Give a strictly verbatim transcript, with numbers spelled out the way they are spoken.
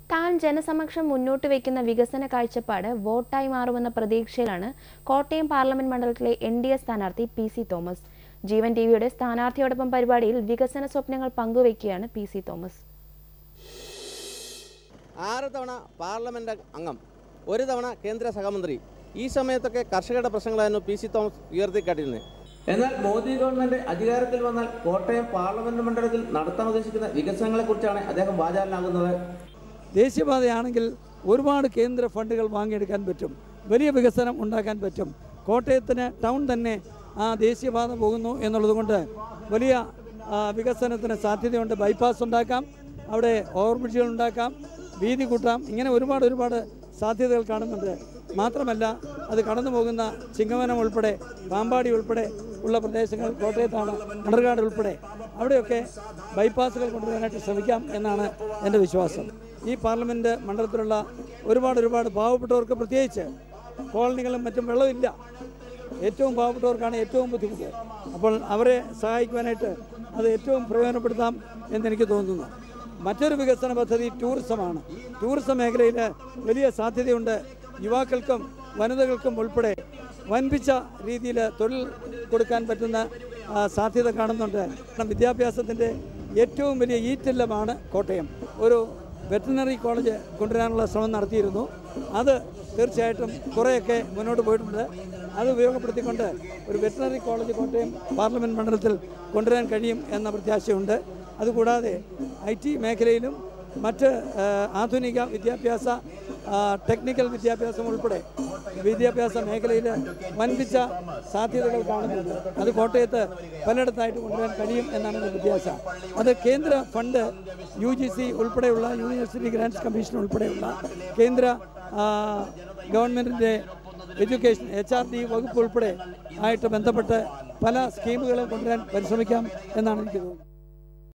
താൻ ജനസമക്ഷം മുന്നോട്ട് വയ്ക്കുന്ന വികസന കാഴ്ചപ്പാട് വോട്ടായി മാറുമെന്ന പ്രതീക്ഷയിലാണ് കോട്ടയം പാർലമെന്റ് മണ്ഡലത്തിലെ എൻ ഡി എ സ്ഥാനാർത്ഥി പി സി തോമസ്. ജീവൻ ടിവിയുടെ സ്ഥാനാർത്ഥിയോടൊപ്പം പരിപാടിയിൽ വികസന സ്വപ്നങ്ങൾ പങ്കുവയ്ക്കുകയാണ് പി സി തോമസ്. ആറ് തവണ പാർലമെന്റ് അംഗം, ഒരു തവണ കേന്ദ്ര സഹമന്ത്രി. ഈ സമയത്തൊക്കെ കർഷകരുടെ പ്രശ്നങ്ങളായിരുന്നു പി സി തോമസ് ഉയർത്തിക്കാട്ടിയിരുന്നത്. എന്നാൽ മോദി ഗവൺമെന്റ് അധികാരത്തിൽ വന്നാൽ കോട്ടയം പാർലമെന്റ് മണ്ഡലത്തിൽ നടത്താൻ ഉദ്ദേശിക്കുന്ന വികസനങ്ങളെക്കുറിച്ചാണ് അദ്ദേഹം വാചാലനാകുന്നത്. ദേശീയപാതയാണെങ്കിൽ ഒരുപാട് കേന്ദ്ര ഫണ്ടുകൾ വാങ്ങിയെടുക്കാൻ പറ്റും, വലിയ വികസനം ഉണ്ടാക്കാൻ പറ്റും. കോട്ടയത്തിന് ടൗൺ തന്നെ ആ ദേശീയപാത പോകുന്നു എന്നുള്ളതുകൊണ്ട് വലിയ വികസനത്തിന് സാധ്യതയുണ്ട്. ബൈപ്പാസ് ഉണ്ടാക്കാം, അവിടെ ഓവർബ്രിഡ്ജുകൾ ഉണ്ടാക്കാം, വീതി കൂട്ടാം. ഇങ്ങനെ ഒരുപാട് ഒരുപാട് സാധ്യതകൾ കാണുന്നുണ്ട്. മാത്രമല്ല, അത് കടന്നു പോകുന്ന ചിങ്ങവനം ഉൾപ്പെടെ പാമ്പാടി ഉൾപ്പെടെ ഉള്ള പ്രദേശങ്ങൾ കോട്ടയത്താണ്, മണർകാട് ഉൾപ്പെടെ അവിടെയൊക്കെ ബൈപ്പാസുകൾ കൊണ്ടുവരാനായിട്ട് ശ്രമിക്കാം എന്നാണ് എൻ്റെ വിശ്വാസം. ഈ പാർലമെൻറ്റ് മണ്ഡലത്തിലുള്ള ഒരുപാട് ഒരുപാട് പാവപ്പെട്ടവർക്ക്, പ്രത്യേകിച്ച് കോളനികളും മറ്റും വെള്ളമില്ല, ഏറ്റവും പാവപ്പെട്ടവർക്കാണ് ഏറ്റവും ബുദ്ധിമുട്ട്. അപ്പോൾ അവരെ സഹായിക്കുവാനായിട്ട് അത് ഏറ്റവും പ്രയോജനപ്പെടുത്താം എന്നെനിക്ക് തോന്നുന്നു. മറ്റൊരു വികസന പദ്ധതി ടൂറിസമാണ്. ടൂറിസം മേഖലയിൽ വലിയ സാധ്യതയുണ്ട്. യുവാക്കൾക്കും വനിതകൾക്കും ഉൾപ്പെടെ വൻപിച്ച രീതിയിൽ തൊഴിൽ കൊടുക്കാൻ പറ്റുന്ന സാധ്യത കാണുന്നുണ്ട്. വിദ്യാഭ്യാസത്തിൻ്റെ ഏറ്റവും വലിയ ഈറ്റില്ലമാണ് കോട്ടയം. ഒരു വെറ്ററിനറി കോളേജ് കൊണ്ടുവരാനുള്ള ശ്രമം നടത്തിയിരുന്നു. അത് തീർച്ചയായിട്ടും കുറേയൊക്കെ മുന്നോട്ട് പോയിട്ടുണ്ട്. അത് ഉപയോഗപ്പെടുത്തിക്കൊണ്ട് ഒരു വെറ്ററിനറി കോളേജ് കോട്ടയം പാർലമെൻറ്റ് മണ്ഡലത്തിൽ കൊണ്ടുവരാൻ കഴിയും എന്ന പ്രത്യാശയുണ്ട്. അതുകൂടാതെ ഐ ടി മേഖലയിലും മറ്റ് ആധുനിക വിദ്യാഭ്യാസ ടെക്നിക്കൽ വിദ്യാഭ്യാസം ഉൾപ്പെടെ വിദ്യാഭ്യാസ മേഖലയിൽ വൻപിച്ച സാധ്യതകൾ കാണുന്നുണ്ട്. അത് കോട്ടയത്ത് പലയിടത്തായിട്ട് കൊണ്ടുവരാൻ കഴിയും എന്നാണ് എൻ്റെ പ്രത്യാശ. അത് കേന്ദ്ര ഫണ്ട്, യു ജി സി ഉൾപ്പെടെയുള്ള യൂണിവേഴ്സിറ്റി ഗ്രാൻറ്റ്സ് കമ്മീഷൻ ഉൾപ്പെടെയുള്ള കേന്ദ്ര ഗവൺമെൻറ്റിൻ്റെ എഡ്യൂക്കേഷൻ എച്ച് ആർ ഡി വകുപ്പ് ഉൾപ്പെടെ ആയിട്ട് ബന്ധപ്പെട്ട് പല സ്കീമുകളും കൊണ്ടുവരാൻ പരിശ്രമിക്കാം എന്നാണ് എനിക്ക് തോന്നുന്നത്.